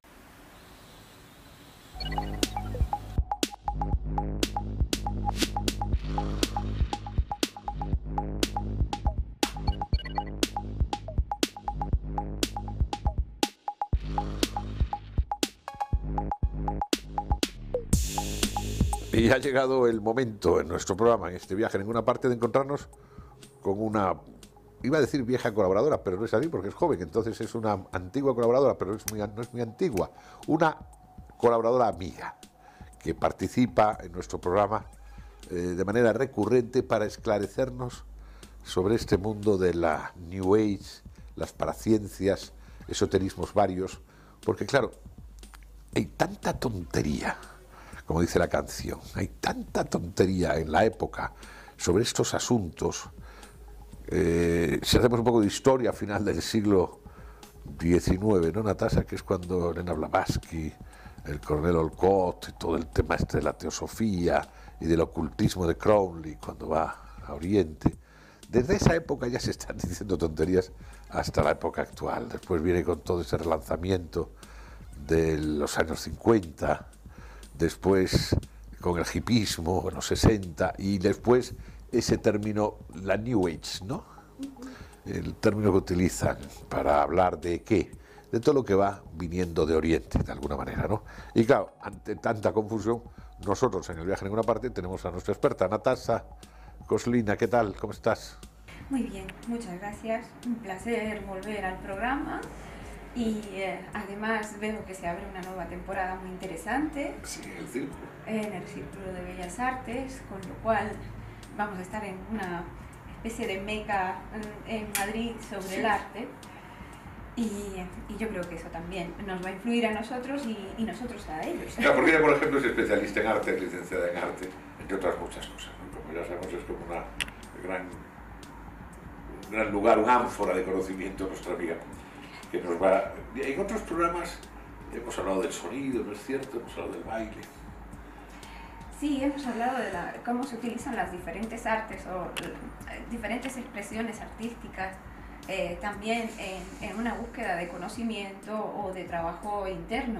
Y ha llegado el momento en nuestro programa, en este viaje a ninguna parte, de encontrarnos con una, iba a decir vieja colaboradora, pero no es así porque es joven, entonces es una antigua colaboradora, pero no es muy antigua, una colaboradora amiga que participa en nuestro programa de manera recurrente para esclarecernos sobre este mundo de la New Age, las paraciencias, esoterismos varios, porque claro, hay tanta tontería, como dice la canción, hay tanta tontería en la época sobre estos asuntos. Si hacemos un poco de historia a final del siglo XIX, ¿no, Natasha? Que es cuando Elena Blavatsky, el coronel Olcott, todo el tema este de la teosofía y del ocultismo de Crowley, cuando va a Oriente. Desde esa época ya se están diciendo tonterías hasta la época actual. Después viene con todo ese relanzamiento de los años 50, después con el hipismo en los 60 y después ese término, la New Age, ¿no? El término que utilizan para hablar de ¿qué? De todo lo que va viniendo de Oriente, de alguna manera, ¿no? Y claro, ante tanta confusión, nosotros en el viaje a ninguna parte tenemos a nuestra experta, Natasha Coslina. ¿Qué tal? ¿Cómo estás? Muy bien, muchas gracias. Un placer volver al programa. Y además veo que se abre una nueva temporada muy interesante. Sí, el círculo. En el Círculo de Bellas Artes, con lo cual vamos a estar en una especie de meca en Madrid sobre el arte. Y yo creo que eso también nos va a influir a nosotros y nosotros a ellos. Claro, porque ella, por ejemplo, es especialista en arte, es licenciada en arte, entre otras muchas cosas, ¿no? Como ya sabemos, es como un gran lugar, un ánfora de conocimiento, nuestra amiga, que nos va... En otros programas hemos hablado del sonido, ¿no es cierto? Hemos hablado del baile. Sí, hemos hablado de cómo se utilizan las diferentes artes o diferentes expresiones artísticas, también en una búsqueda de conocimiento o de trabajo interno.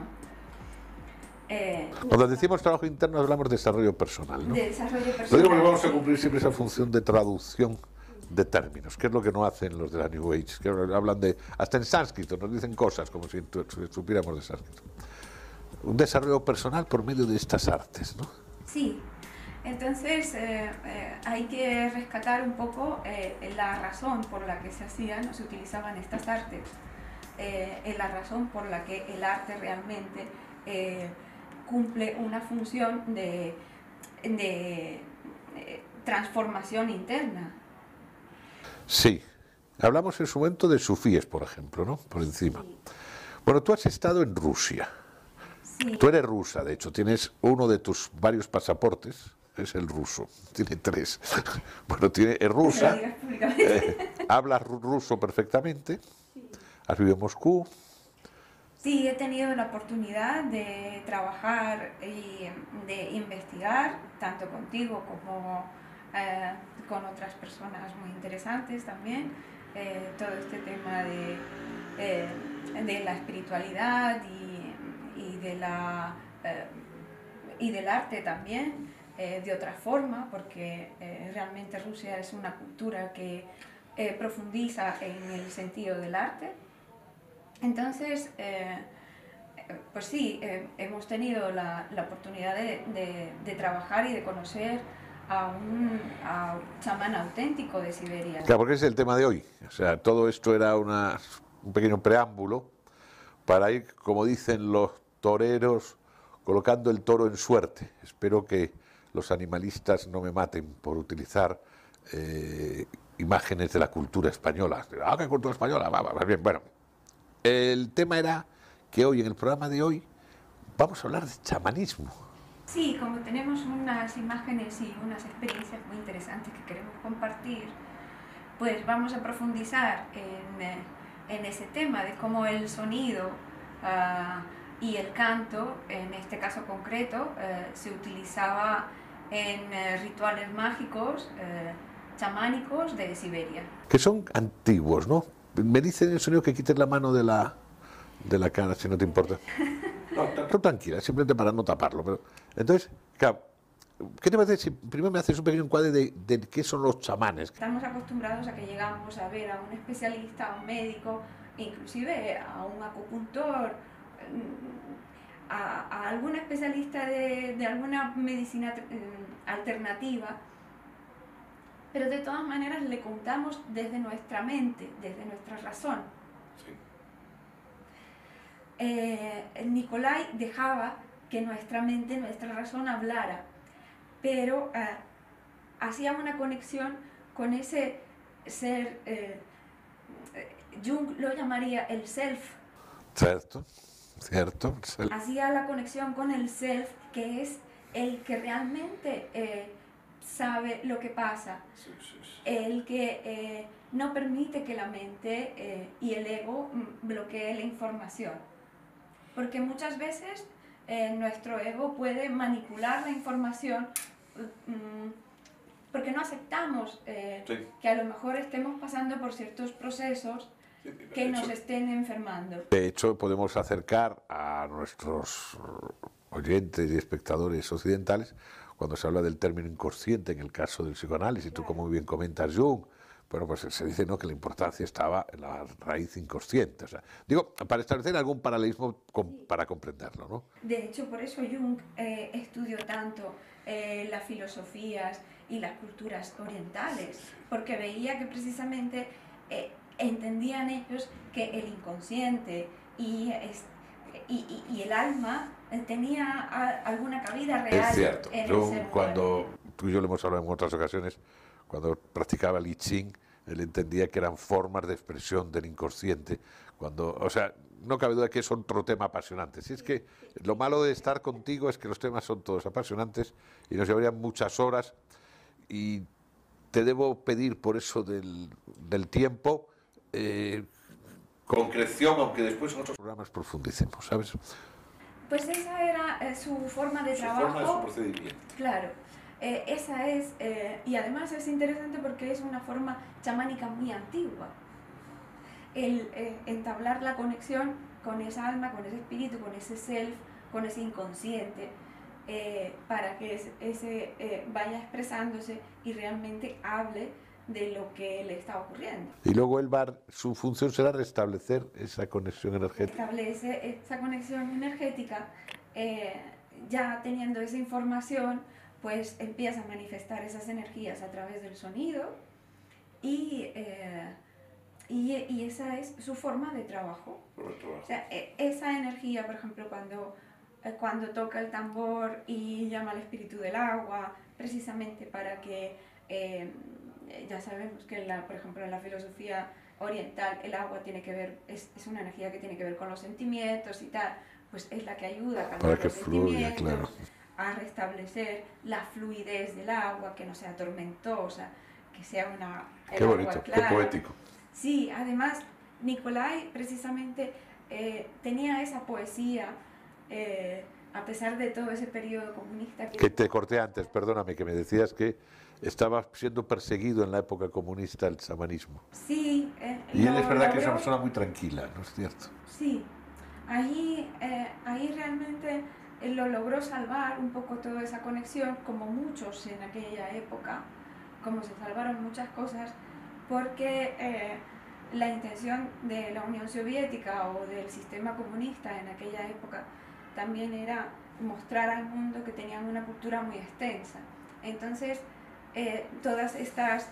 Cuando decimos trabajo interno hablamos de desarrollo personal, ¿no? De desarrollo personal. Lo digo porque vamos a cumplir siempre esa función de traducción de términos, que es lo que no hacen los de la New Age, que hablan de, hasta en sánscrito, nos dicen cosas como si supiéramos de sánscrito. Un desarrollo personal por medio de estas artes, ¿no? Sí, entonces hay que rescatar un poco la razón por la que se hacían o se utilizaban estas artes, la razón por la que el arte realmente cumple una función de transformación interna. Sí, hablamos en su momento de sufíes, por ejemplo, ¿no? Por encima. Sí. Bueno, tú has estado en Rusia. Sí. Tú eres rusa, de hecho, tienes uno de tus varios pasaportes, es el ruso, tiene 3. Bueno, es rusa, hablas ruso perfectamente, sí. Has vivido en Moscú. Sí, he tenido la oportunidad de trabajar y de investigar, tanto contigo como con otras personas muy interesantes también, todo este tema de la espiritualidad y del arte también, de otra forma, porque realmente Rusia es una cultura que profundiza en el sentido del arte. Entonces, pues sí, hemos tenido la oportunidad de trabajar y de conocer a un chamán auténtico de Siberia. Claro, porque es el tema de hoy. O sea, todo esto era un pequeño preámbulo para ir, como dicen los toreros, colocando el toro en suerte. Espero que los animalistas no me maten por utilizar imágenes de la cultura española. ¡Ah, qué cultura española! Va, bien, bueno. El tema era que hoy, en el programa de hoy, vamos a hablar de chamanismo. Sí, como tenemos unas imágenes y unas experiencias muy interesantes que queremos compartir, pues vamos a profundizar en ese tema de cómo el sonido y el canto, en este caso concreto, se utilizaba en rituales mágicos chamánicos de Siberia. Que son antiguos, ¿no? Me dicen el sonido que quites la mano de la cara, si no te importa. No, tú tranquila, simplemente para no taparlo. Pero, entonces, claro, ¿qué te parece si primero me haces un pequeño encuadre de qué son los chamanes? Estamos acostumbrados a que llegamos a ver a un especialista, a un médico, inclusive a un acupuntor, a algún especialista de alguna medicina alternativa, pero de todas maneras le contamos desde nuestra mente, desde nuestra razón. Sí. Nicolai dejaba que nuestra mente, nuestra razón hablara, pero hacía una conexión con ese ser, Jung lo llamaría el self. Cierto, cierto. Hacía la conexión con el self, que es el que realmente sabe lo que pasa, el que no permite que la mente y el ego bloqueen la información. Porque muchas veces nuestro ego puede manipular la información porque no aceptamos que a lo mejor estemos pasando por ciertos procesos que nos estén enfermando. De hecho, podemos acercar a nuestros oyentes y espectadores occidentales cuando se habla del término inconsciente en el caso del psicoanálisis. Tú, como muy bien comentas, Jung, bueno, pues se dice, ¿no?, que la importancia estaba en la raíz inconsciente. O sea, digo, para establecer algún paralelismo para comprenderlo, ¿no? De hecho, por eso Jung estudió tanto las filosofías y las culturas orientales, porque veía que precisamente entendían ellos que el inconsciente y el alma tenía alguna cabida real. Es cierto. En Yo, el ser cuando tú y yo lo hemos hablado en otras ocasiones, cuando practicaba el I Ching, él entendía que eran formas de expresión del inconsciente. O sea, no cabe duda que es otro tema apasionante. Si es que lo malo de estar contigo es que los temas son todos apasionantes y nos llevarían muchas horas, y te debo pedir por eso del tiempo concreción, aunque después en otros programas profundicemos, ¿sabes? Pues esa era su forma de trabajo. Su forma de su procedimiento. Claro. Esa es, y además es interesante porque es una forma chamánica muy antigua. El entablar la conexión con esa alma, con ese espíritu, con ese self, con ese inconsciente, para que ese vaya expresándose y realmente hable de lo que le está ocurriendo. Y luego su función será restablecer esa conexión energética. Establece esa conexión energética, ya teniendo esa información, pues empieza a manifestar esas energías a través del sonido y esa es su forma de trabajo. O sea, esa energía, por ejemplo, cuando toca el tambor y llama al espíritu del agua, precisamente para que, ya sabemos que, por ejemplo, en la filosofía oriental el agua tiene que ver, es una energía que tiene que ver con los sentimientos y tal, pues es la que ayuda a calmar los sentimientos, claro, a restablecer la fluidez del agua, que no sea tormentosa, que sea una... Qué bonito, qué poético. Sí, además Nicolai precisamente tenía esa poesía, a pesar de todo ese periodo comunista. Que te corté antes, perdóname, que me decías que estaba siendo perseguido en la época comunista el chamanismo. Sí. Y él es verdad que es una persona muy tranquila, ¿no es cierto? Sí, ahí realmente él lo logró salvar un poco toda esa conexión, como muchos en aquella época, como se salvaron muchas cosas, porque la intención de la Unión Soviética o del sistema comunista en aquella época también era mostrar al mundo que tenían una cultura muy extensa. Entonces, todas estas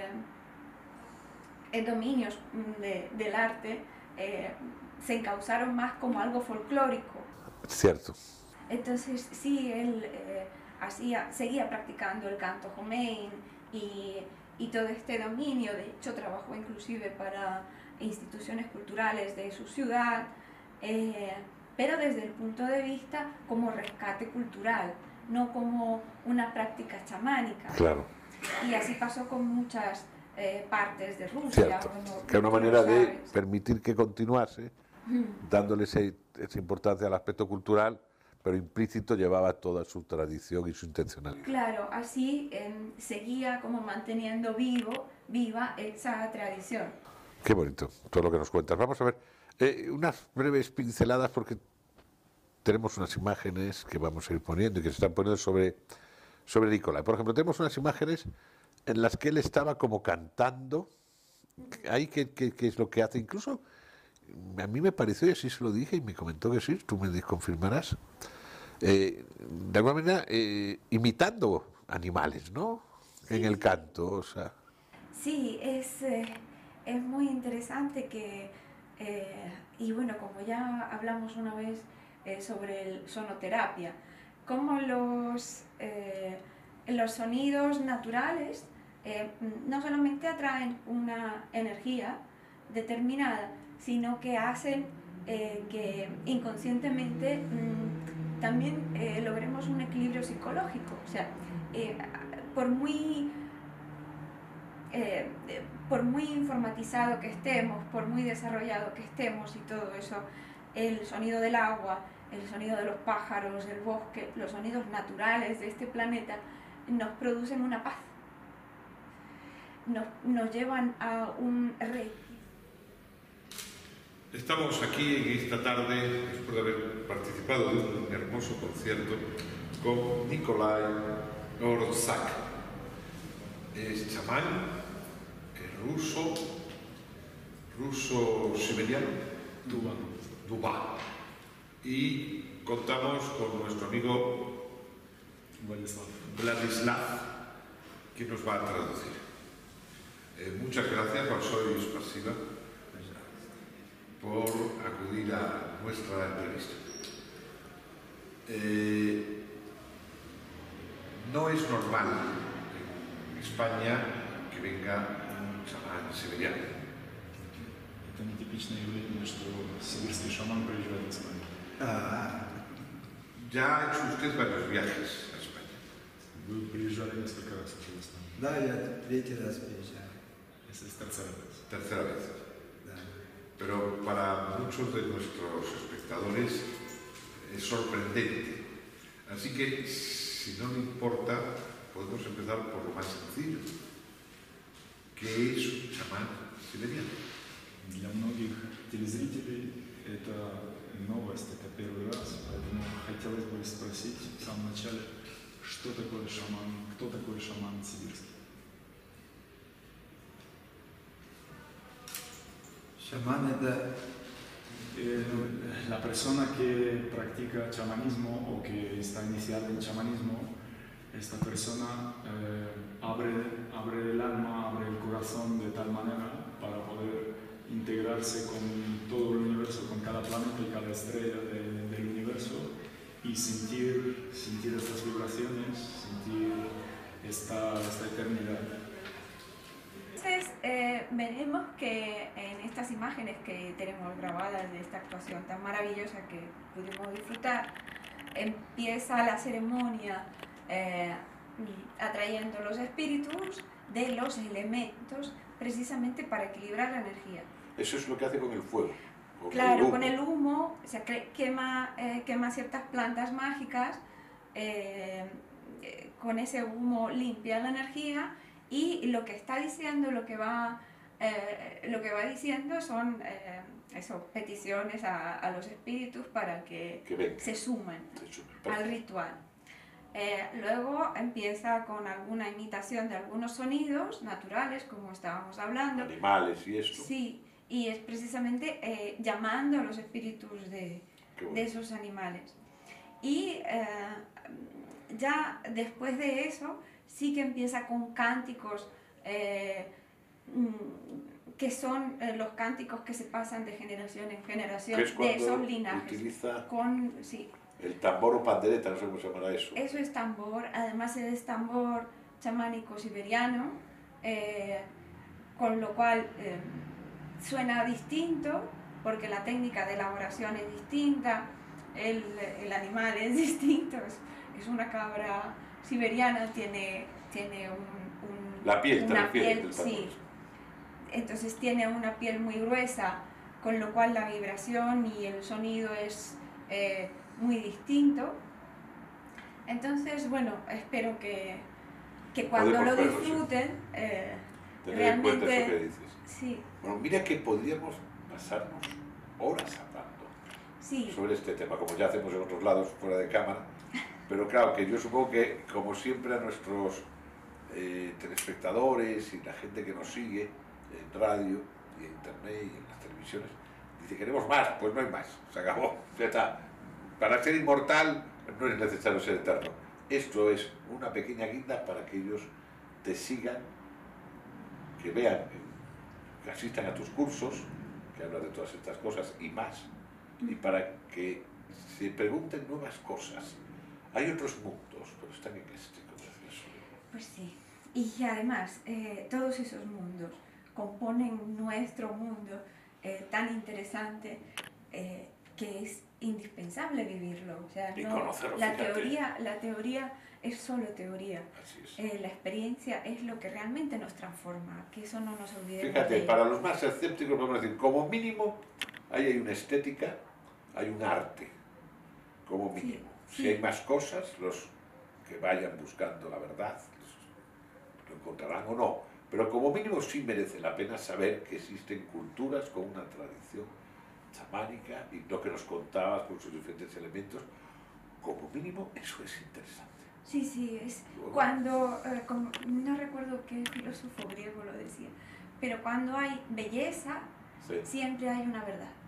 dominios del arte se encauzaron más como algo folclórico. Cierto. Entonces, sí, él seguía practicando el canto Homein y todo este dominio. De hecho, trabajó inclusive para instituciones culturales de su ciudad, pero desde el punto de vista como rescate cultural, no como una práctica chamánica. Claro. Y así pasó con muchas partes de Rusia. Cierto, que es una manera de permitir que continuase, dándole esa importancia al aspecto cultural, pero implícito llevaba toda su tradición y su intencionalidad. Claro, así seguía como manteniendo viva esa tradición. Qué bonito todo lo que nos cuentas. Vamos a ver unas breves pinceladas porque tenemos unas imágenes que vamos a ir poniendo y que se están poniendo sobre Nicolai. Por ejemplo, tenemos unas imágenes en las que él estaba como cantando. Ahí, ¿qué es lo que hace? Incluso a mí me pareció, y así se lo dije, y me comentó que sí, tú me confirmarás, de alguna manera imitando animales, ¿no? Sí. En el canto, o sea. Sí, es muy interesante que, y bueno, como ya hablamos una vez sobre el sonoterapia, cómo los sonidos naturales no solamente atraen una energía determinada, sino que hacen que inconscientemente también logremos un equilibrio psicológico. O sea, por muy informatizado que estemos, por muy desarrollado que estemos y todo eso, el sonido del agua, el sonido de los pájaros, del bosque, los sonidos naturales de este planeta nos producen una paz, nos llevan a un rey. Estamos aquí en esta tarde, después de haber participado de un hermoso concierto con Nicolai Dvořák. Es chamán, es ruso siberiano, Dubá. Y contamos con nuestro amigo Vladislav, que nos va a traducir. Muchas gracias, Balsoy Spasiba, por acudir a nuestra entrevista. No es normal en España que venga un chamán siberiano. Это нетипичное явление, что сибирский шаман приезжает в Испанию. Ya ha hecho usted varios viajes a España. Вы приезжали несколько раз уже в Испанию. Да, я третий раз приезжаю. Esa es tercera vez. Tercera vez. Да. Pero para muchos de nuestros espectadores es sorprendente. Así que, si no le importa, podemos empezar por lo más sencillo. ¿Qué es un chamán siberiano? Для многих телезрителей это новость, это первый раз, поэтому хотелось бы спросить в самом начале, что такое шаман, кто такой шаман сибирский? Шаман это La persona que practica chamanismo o que está iniciada en chamanismo, esta persona abre el alma, abre el corazón de tal manera para poder integrarse con todo el universo, con cada planeta y cada estrella del universo y sentir estas vibraciones, sentir esta eternidad. Entonces veremos que en estas imágenes que tenemos grabadas de esta actuación tan maravillosa que pudimos disfrutar, empieza la ceremonia atrayendo los espíritus de los elementos precisamente para equilibrar la energía. Eso es lo que hace con el fuego. Claro, con el humo, o sea, quema ciertas plantas mágicas, con ese humo limpia la energía y lo que está diciendo, lo que va diciendo son peticiones a los espíritus para que se sumen al ritual. Luego empieza con alguna imitación de algunos sonidos naturales, como estábamos hablando. Animales y esto. Sí, y es precisamente llamando a los espíritus de esos animales. Y ya después de eso, sí que empieza con cánticos que son los cánticos que se pasan de generación en generación de esos linajes. Utiliza sí. el tambor o pandereta, no sé cómo se llamará eso. Eso es tambor, además es tambor chamánico siberiano, con lo cual suena distinto, porque la técnica de elaboración es distinta, el animal es distinto, es una cabra siberiana, tiene la piel, una piel, sí. Entonces tiene una piel muy gruesa, con lo cual la vibración y el sonido es muy distinto. Entonces, bueno, espero que cuando Podemos lo verlo, sí. disfruten, Tener en cuenta realmente... eso que dices. Sí, Bueno, mira que podríamos pasarnos horas hablando sí, sobre este tema, como ya hacemos en otros lados fuera de cámara, pero claro que yo supongo que, como siempre, a nuestros telespectadores y la gente que nos sigue en radio y en internet y en las televisiones, dice, queremos más, pues no hay más, se acabó, ya está. Para ser inmortal no es necesario ser eterno. Esto es una pequeña guinda para que ellos te sigan, que vean, que asistan a tus cursos, que hablan de todas estas cosas y más, y para que se pregunten nuevas cosas. Hay otros mundos, pero están en este, como decía Sólo. pues sí. Y además, todos esos mundos componen nuestro mundo tan interesante que es indispensable vivirlo. O sea, Y no, conocerlo, la fíjate. teoría es solo teoría. Así es. La experiencia es lo que realmente nos transforma, que eso no nos olvidemos de Fíjate, ello. para los más escépticos podemos decir, como mínimo, ahí hay una estética, hay un arte, como Sí, mínimo. sí. Si hay más cosas, los que vayan buscando la verdad, lo encontrarán o no. Pero como mínimo sí merece la pena saber que existen culturas con una tradición chamánica y lo que nos contabas con sus diferentes elementos, como mínimo eso es interesante. Sí, sí, es Luego- cuando, no recuerdo qué filósofo griego lo decía, pero cuando hay belleza, Sí. siempre hay una verdad.